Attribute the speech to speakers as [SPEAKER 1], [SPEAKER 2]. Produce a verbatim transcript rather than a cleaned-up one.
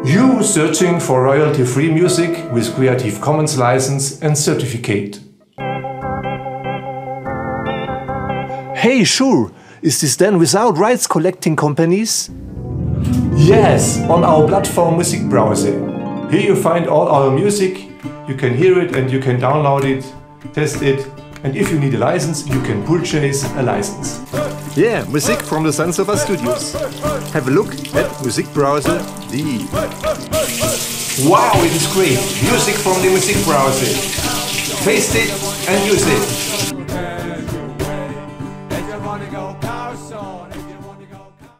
[SPEAKER 1] You searching for royalty-free music with Creative Commons license and certificate. Hey, sure! Is this then without rights collecting companies? Yes, on our platform Musikbrause. Here you find all our music, you can hear it and you can download it, test it, and if you need a license, you can purchase a license. Yeah, music from the Sunsurfer Studios. Have a look at Musikbrause dot de. Wow, it is great! Music from the Musikbrause. Taste it and use it.